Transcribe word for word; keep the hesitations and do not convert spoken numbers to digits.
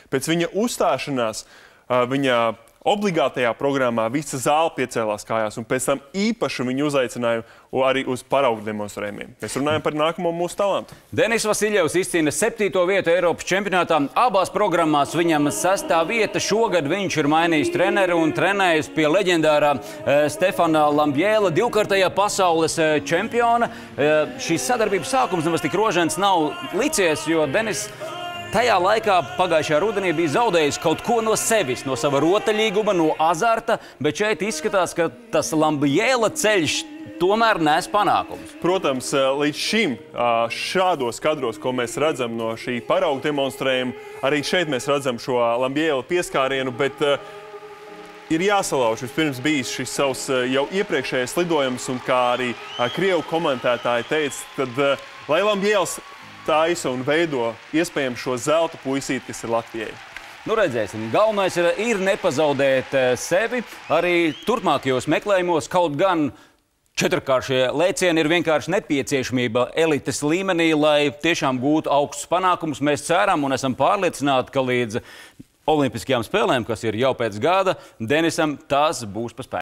Pēc viņa uzstāšanās, viņa obligātajā programmā visa zāle piecēlās kājās, un pēc tam īpaši viņu uzaicināja arī uz paraugu demonstrējumiem. Mēs runājam par nākamo mūsu talantu. Denis Vasiljevs izcīna septīto vietu Eiropas čempionātā. Abās programmās viņam sestā vieta. Šogad viņš ir mainījis treneri un trenējis pie leģendārā Stefana Lambiela, divkārtajā pasaules čempiona. Šīs sadarbības sākums nemaz tik rožens nav licies, jo Denis tajā laikā pagājušajā rudenī bija zaudējis kaut ko no sevis, no sava rotaļīguma, no azarta, bet šeit izskatās, ka tas Lambiela ceļš tomēr nes panākumus. Protams, līdz šim šādos kadros, ko mēs redzam no šī parauga demonstrējuma, arī šeit mēs redzam šo Lambiela pieskārienu, bet ir jāsalauž. Vispirms bijis šis savs jau iepriekšējais lidojums, un kā arī krievu komentētāji teica, tad lai Lambiels taisa un veido iespējams šo zelta puisīti, kas ir Latvijai. Nu, redzēsim. Galvenais ir, ir nepazaudēt sevi. Arī turpmākajos meklējumos kaut gan četrkāršie lēcieni ir vienkārši nepieciešamība elites līmenī, lai tiešām gūtu augstus panākumus. Mēs ceram un esam pārliecināti, ka līdz Olimpiskajām spēlēm, kas ir jau pēc gada, Denisam tās būs pa spēku.